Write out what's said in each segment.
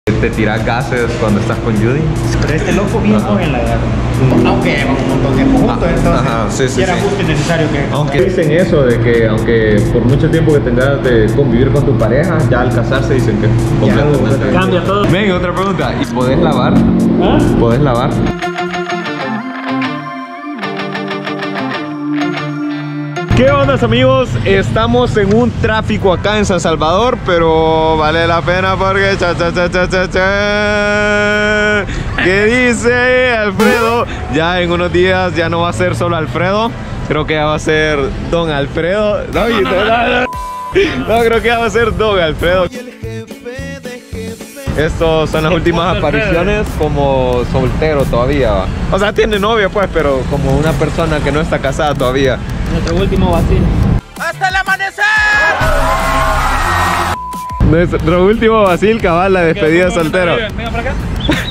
¿Te tiras gases cuando estás con Judy? Pero este loco bien joven la agarra. Aunque llevan un montón de tiempo juntos, entonces era justo y necesario que... Aunque dicen eso de que aunque por mucho tiempo que tengas de convivir con tu pareja, ya al casarse dicen que completamente cambia todo. Ven, otra pregunta. ¿Y podés lavar? ¿Ah? ¿Podés lavar? ¿Qué onda, amigos? Estamos en un tráfico acá en San Salvador, pero vale la pena porque ¿qué dice Alfredo? Ya en unos días ya no va a ser solo Alfredo, creo que ya va a ser Don Alfredo. No, creo que ya va a ser Don Alfredo. Estos son las últimas apariciones como soltero todavía, ¿va? O sea, tiene novia pues, pero como una persona que no está casada todavía. Nuestro último vacío. ¡Hasta el amanecer! Nuestro último Basil, cabal, la despedida soltero. Venga para acá.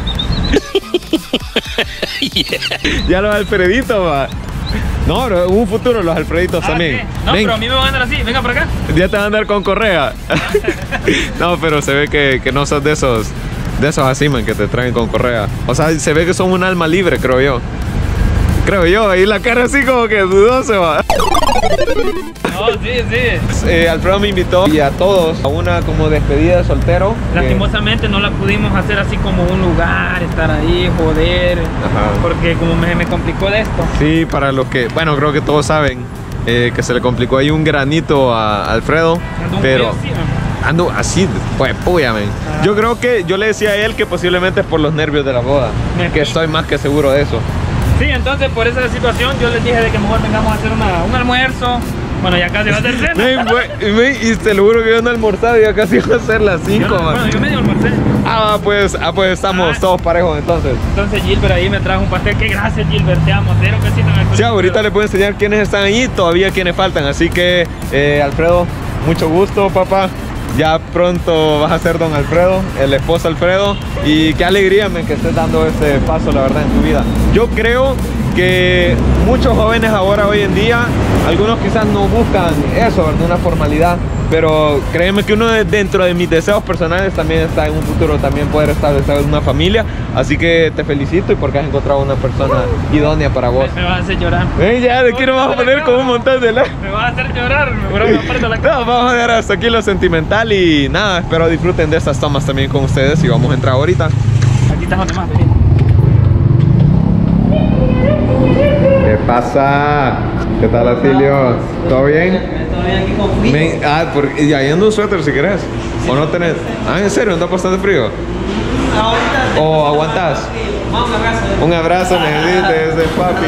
Ya los Alfreditos, va. No, pero en un futuro los Alfreditos también. Sí. No, ven. pero a mí me van a andar así. Venga para acá. Ya te van a andar con correa. No, pero se ve que no sos de esos así, man, que te traen con correa. O sea, se ve que son un alma libre, creo yo. Ahí la cara así como que dudosa, va. No, sí. Alfredo me invitó y a todos a una como despedida de soltero. Lastimosamente no la pudimos hacer así como un lugar, estar ahí, joder. Ajá. Porque como me complicó de esto. Sí, para los que, bueno, creo que todos saben que se le complicó ahí un granito a Alfredo. Pero ando así, pues, púyame. Yo creo que yo le decía a él que posiblemente es por los nervios de la boda. Que estoy más que seguro de eso. Sí, entonces por esa situación yo les dije de que mejor vengamos a hacer un almuerzo. Bueno, ya casi va a ser cena. Y te lo juro que yo no he almorzado y ya casi va a ser las 5, man. Bueno, yo medio almorcé. Pues estamos todos parejos entonces. Entonces Gilbert ahí me trajo un pastel. Qué gracias, Gilbert, te amo. Cero besito en el culo. Sí, ahorita les puedo enseñar quiénes están ahí y todavía quiénes faltan. Así que, Alfredo, mucho gusto, papá. Ya pronto vas a ser Don Alfredo, el esposo Alfredo. Y qué alegría, man, que estés dando este paso, la verdad, en tu vida. Yo creo que muchos jóvenes ahora, hoy en día, algunos quizás no buscan eso, ¿verdad? Una formalidad. Pero créeme que uno dentro de mis deseos personales también está en un futuro también poder establecer una familia. Así que te felicito y porque has encontrado una persona idónea para vos. Me vas a hacer llorar. Ya, de aquí nos vamos a poner con un montón de likes. Me vas a hacer llorar, No, vamos a dejar hasta aquí lo sentimental y nada, espero disfruten de estas tomas también con ustedes y vamos a entrar ahorita. Aquí estás donde más, ¿Qué pasa? ¿Qué tal, Atilio? ¿Todo bien? Todo bien aquí con frío. Y ahí ando un suéter si querés. ¿O no tenés? ¿En serio? ¿Anda bastante frío? Ahorita ¿O aguantás? Un abrazo necesitas ese papi.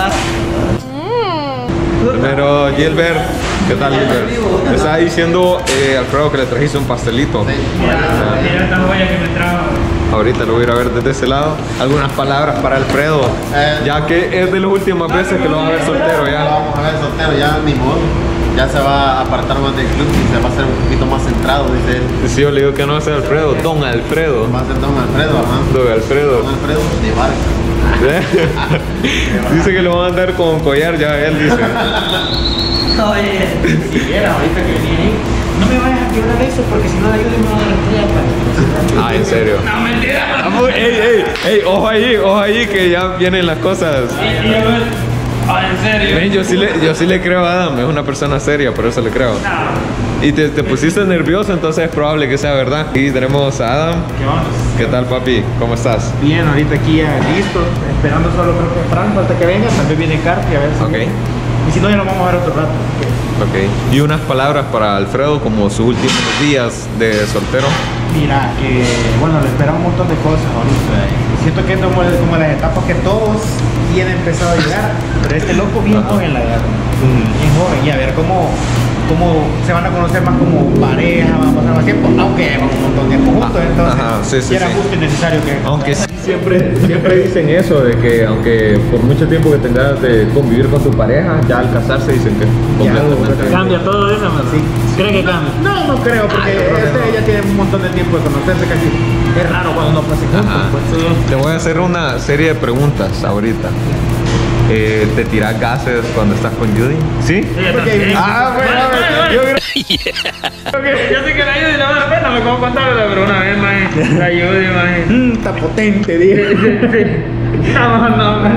Primero, Gilbert. ¿Qué tal, Gilbert? Me estaba diciendo Alfredo que le trajiste un pastelito. Mira esta joya que me trajo. Ahorita lo voy a ir a ver desde ese lado. Algunas palabras para Alfredo, ya que es de las últimas veces que lo vamos a ver soltero ya. Lo vamos a ver soltero, ya ni modo. Ya se va a apartar más del club y se va a hacer un poquito más centrado, dice él. Sí, yo le digo que no va a ser Alfredo, Don Alfredo. Va a ser Don Alfredo, ajá. Don Alfredo. Don Alfredo de Vargas. Dice que lo van a andar con collar ya, él dice. Oye, si viera ahorita que venía ahí, no me vayas a quebrar eso porque si no yo me voy a dar estrella. ¿En serio? No, mentira. Ey, ojo ahí que ya vienen las cosas. En serio. Ven, yo sí le creo a Adam, es una persona seria, por eso le creo. No. Y te pusiste nervioso, entonces es probable que sea verdad. Y tenemos a Adam. ¿Qué vamos? ¿Qué tal, papi? ¿Cómo estás? Bien, ahorita aquí ya listo, esperando solo creo que Frank, falta que venga, también viene Carti a ver si... Ok. Y si no, ya lo vamos a ver otro rato. Ok. Y unas palabras para Alfredo como sus últimos días de soltero. Mira, que bueno, le esperamos un montón de cosas ahorita. Siento que es como las etapas que todos tienen empezado a llegar, pero este loco bien joven la verdad. Bien joven, y a ver cómo se van a conocer más como pareja, van a pasar más tiempo, aunque llevan un montón de tiempo juntos, entonces era justo y necesario que... Aunque siempre dicen eso, de que aunque por mucho tiempo que tengas de convivir con tu pareja, ya al casarse dicen que completamente cambia todo eso, ¿no? Sí. ¿Cree que cambia? No creo, porque ella tiene un montón de tiempo de conocerse casi. Es raro cuando no pasa juntos. Pues, sí. Te voy a hacer una serie de preguntas ahorita. ¿Te tiras gases cuando estás con Judy? ¿Sí? Porque- Ah, bueno, yo creo Yo sé que la Judy le va a dar pena, me como contarla, pero una vez, maje, la Judy, maje. Está potente, dije. No.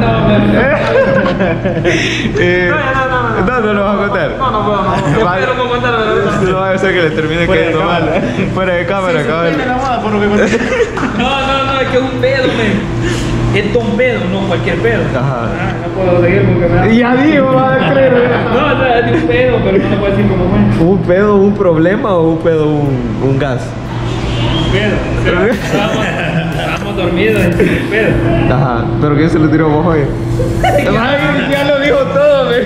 No lo vas a contar. No puedo, no. Yo Vale. quiero contarla, la verdad. No va a ser que le termine Fuera de cayendo mal. cámara. Fuera de cámara, cabrón. Tiene la moda, por lo que conté. No, es que es un pedo, men. Es un pedo, no cualquier pedo. Ajá. No puedo seguir porque me da. Ya digo, va a creer. No, o sea, es de un pedo, pero no puedo decir cómo fue. ¿Un pedo, un problema o un pedo, un gas? Pedo. Estábamos dormidos en el pedo. Ajá. ¿Pero quién se lo tiró vos hoy? Ya lo dijo todo, ve.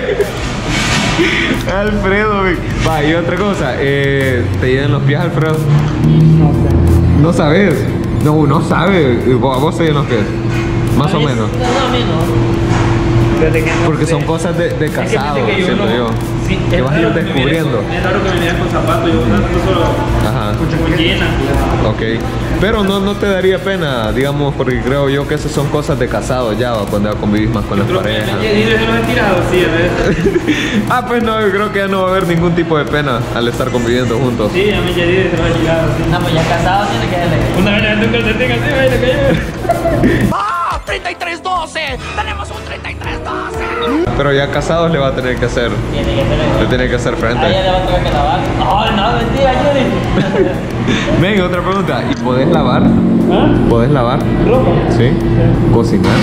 Alfredo, ve. Va, y otra cosa. ¿Te llenan los pies, Alfredo? No sé. ¿No sabes? No sabe. ¿A vos te llenan los pies? Más o menos. No, a mí no. Fíjate que no Porque sé. son cosas de Es que casado, fíjate que siento no- yo. Sí, Que es vas a ir raro que me descubriendo. vinieras con- Es raro que me vinieras con zapatos, yo usando solo Ajá. con llena. Ok. Pero no te daría pena, digamos, porque creo yo que esas son cosas de casado ya, o cuando convivís más con las Creo que parejas. y se los he tirado, sí, a veces. Ah, pues no, yo creo que ya no va a haber ningún tipo de pena al estar conviviendo juntos. Sí, a mí ya se los he tirado, sí. No, pues ya casado tiene que darle. Una vez le metí un calcetín así, ahí le cayó. ¡Ah! 3312. Tenemos un 3312. Pero ya casados le va a tener que hacer, Tiene que hacerle. le tiene que hacer Ah, ya frente. le va a tener que lavar. No, mentira, Judy. Ven, otra pregunta. ¿Y podés lavar? ¿Ah? ¿Podés lavar? ¿Ropa? ¿Sí? ¿Cocinar?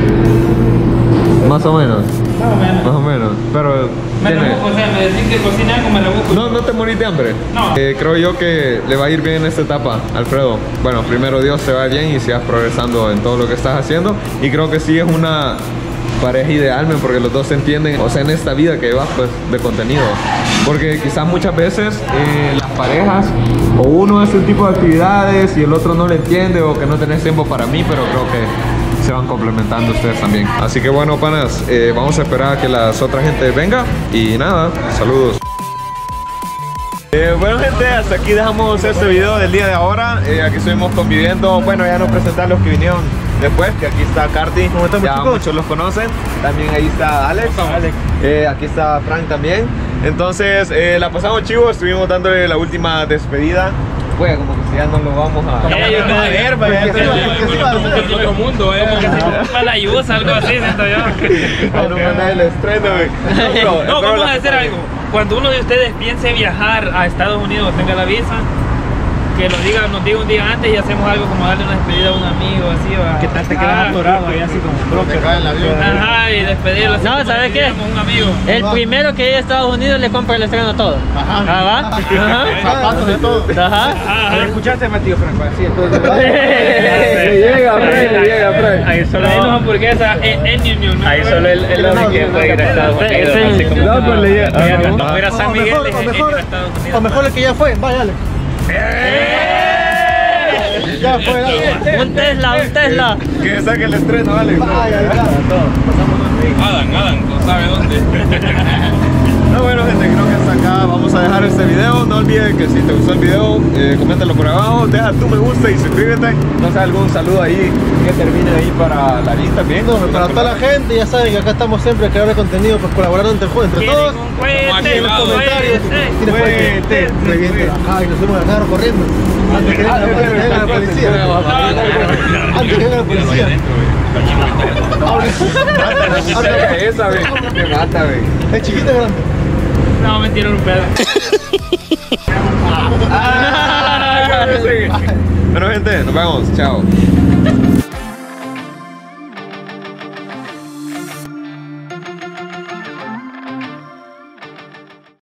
Más o menos. Más o menos. Más o menos. Pero Me tiene- rebusco, o sea, me decís que cocina algo, me rebusco. No te morís de hambre. No. Creo yo que le va a ir bien en esta etapa, Alfredo. Bueno, primero Dios te va bien y sigas progresando en todo lo que estás haciendo. Y creo que sí es una pareja ideal, men, porque los dos se entienden, o sea, en esta vida que llevas, pues, de contenido. Porque quizás muchas veces las parejas, o uno hace un tipo de actividades y el otro no le entiende, o que no tenés tiempo para mí, pero creo que se van complementando ustedes también. Así que bueno, panas, vamos a esperar a que las otras gente venga y nada, saludos. Bueno, gente, hasta aquí dejamos este video del día de ahora. Aquí estuvimos conviviendo. Bueno, ya no presentar los que vinieron después, que aquí está Carti, ya muchos los conocen. También ahí está Alex. Aquí está Frank también. Entonces, la pasamos chivo, estuvimos dándole la última despedida. Pues como que si ya no lo vamos a... Yo me a ver, vaya. Como que es otro mundo, como que se ocupa la yusa, algo así, siento yo. Bueno, manda el estreno, güey. No, vamos a hacer algo. Cuando uno de ustedes piense viajar a Estados Unidos o tenga la visa, que nos diga un día antes y hacemos algo como darle una despedida a un amigo, así va. ¿Qué tal te quedas atorado ahí así como Te cae el avión. Ajá, y despedirlo así. No, como ¿sabes qué? diríamos un amigo. El primero que llegue a Estados Unidos le compra el estreno todo. Ajá. Ah, ¿va? Ajá. Zapatos de todo. Ajá. Ahí escuchaste, Matías Franco, así entonces. llega, Frank. Ahí solo hay unas hamburguesas en Union. Ahí solo el hombre que puede ir a Estados Unidos. Sí. Así como No, pues le llega. No, era San Miguel de Estados Unidos. O mejor el que ya fue, vaya, dale. Ya fue, dale. Un Tesla. Que saque el estreno, Alex. Vaya, ya. Adam, no sabe dónde. No, bueno, gente, creo que hasta acá vamos a dejar este video. No olviden que si te gustó el video, coméntalo por abajo, deja tu me gusta y suscríbete. No sé, algún saludo ahí que termine ahí para la lista, bien. No, para toda la gente, ya saben que acá estamos siempre creando contenido, pues colaborando entre todos. Tienen un En los comentarios, tienes fuerte, revienta. Ay, nos fuimos a carro corriendo. Antes que venga la policía. Antes que venga la policía. Esa, ve. Me mata, ve. ¿Es chiquita o grande? No, mentira, un pedo. Bueno, gente, nos vemos. Chao.